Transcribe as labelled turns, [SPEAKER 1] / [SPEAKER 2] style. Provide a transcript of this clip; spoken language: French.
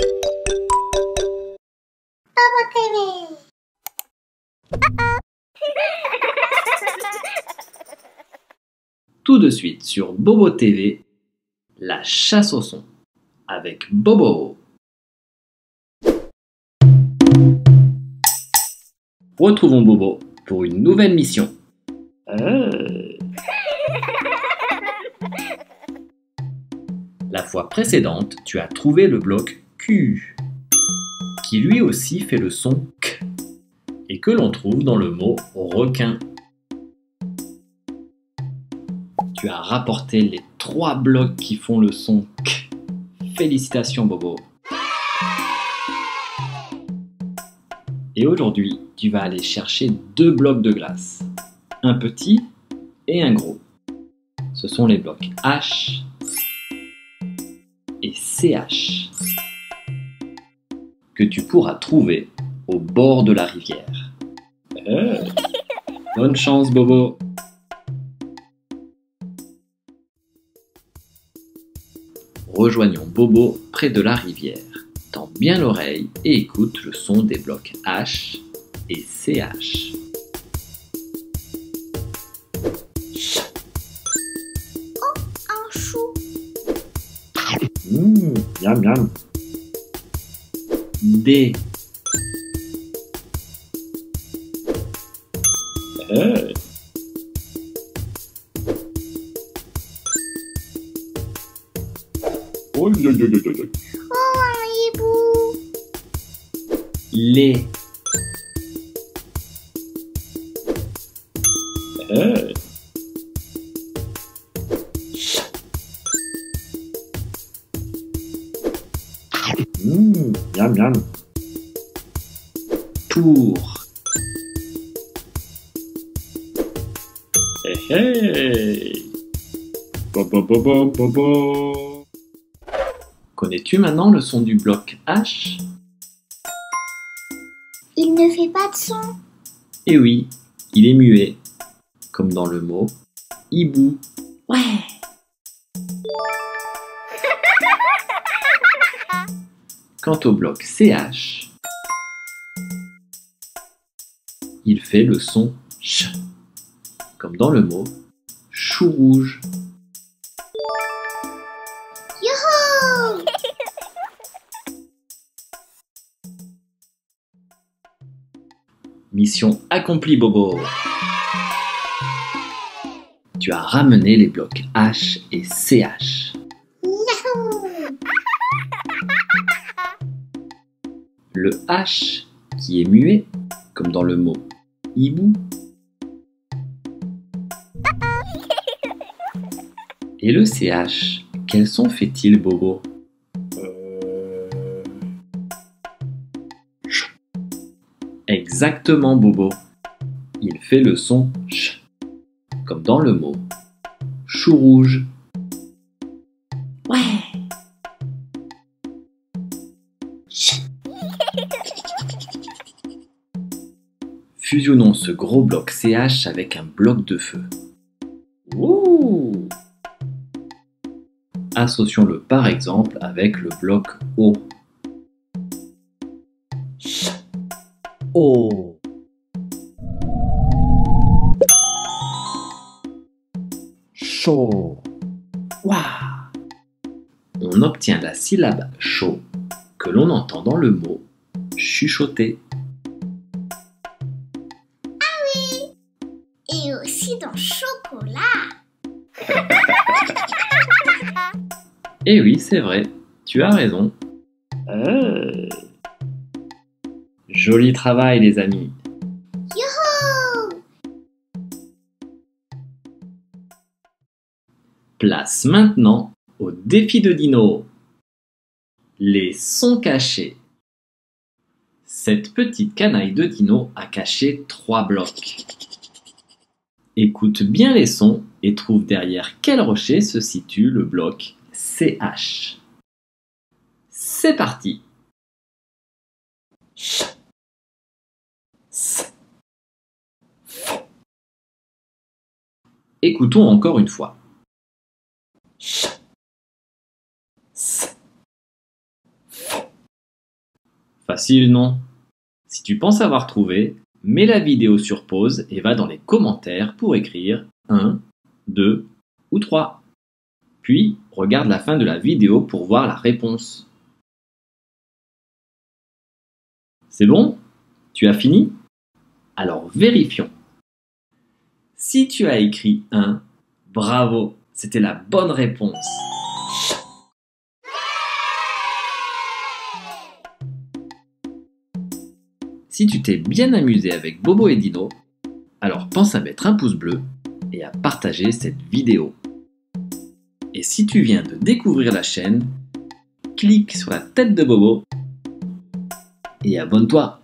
[SPEAKER 1] Tout de suite sur Bobo TV, la chasse au son avec Bobo. Retrouvons Bobo pour une nouvelle mission. La fois précédente, tu as trouvé le bloc Q, qui lui aussi fait le son K, et que l'on trouve dans le mot requin. Tu as rapporté les 3 blocs qui font le son K. Félicitations Bobo. Et aujourd'hui, tu vas aller chercher 2 blocs de glace. Un petit et un gros. Ce sont les blocs H et CH que tu pourras trouver au bord de la rivière. Bonne chance Bobo. Rejoignons Bobo près de la rivière. Tends bien l'oreille et écoute le son des blocs H et CH.
[SPEAKER 2] Oh, un chou.
[SPEAKER 1] Miam miam. D.
[SPEAKER 2] Oh, un hibou.
[SPEAKER 1] Les.
[SPEAKER 3] Miam miam.
[SPEAKER 1] Tour.
[SPEAKER 3] Hey. Bobo bobo bobo.
[SPEAKER 1] Connais-tu maintenant le son du bloc H?
[SPEAKER 2] Il ne fait pas de son.
[SPEAKER 1] Eh oui, il est muet, comme dans le mot hibou.
[SPEAKER 2] Ouais.
[SPEAKER 1] Quant au bloc CH, il fait le son ch, comme dans le mot chou rouge.
[SPEAKER 2] Youhou!
[SPEAKER 1] Mission accomplie Bobo. Tu as ramené les blocs H et CH.
[SPEAKER 2] Yahoo!
[SPEAKER 1] Le H qui est muet, comme dans le mot hibou. Et le CH, quel son fait-il Bobo? Exactement Bobo. Il fait le son ch, comme dans le mot chou rouge.
[SPEAKER 2] Ouais.
[SPEAKER 1] Fusionnons ce gros bloc CH avec un bloc de feu. Ouh! Associons-le par exemple avec le bloc O.
[SPEAKER 3] Oh. Chaud.
[SPEAKER 1] Waouh! On obtient la syllabe chaud que l'on entend dans le mot chuchoter.
[SPEAKER 2] Et aussi dans chocolat.
[SPEAKER 1] Eh oui, c'est vrai, tu as raison. Joli travail les amis.
[SPEAKER 2] Youhou!
[SPEAKER 1] Place maintenant au défi de Dino. Les sons cachés. Cette petite canaille de Dino a caché 3 blocs. Écoute bien les sons et trouve derrière quel rocher se situe le bloc CH. C'est parti. Écoutons encore une fois. Facile, non? Si tu penses avoir trouvé, mets la vidéo sur pause et va dans les commentaires pour écrire 1, 2 ou 3. Puis, regarde la fin de la vidéo pour voir la réponse. C'est bon? Tu as fini? Alors vérifions. Si tu as écrit 1, bravo, c'était la bonne réponse. Si tu t'es bien amusé avec Bobo et Dino, alors pense à mettre un pouce bleu et à partager cette vidéo. Et si tu viens de découvrir la chaîne, clique sur la tête de Bobo et abonne-toi.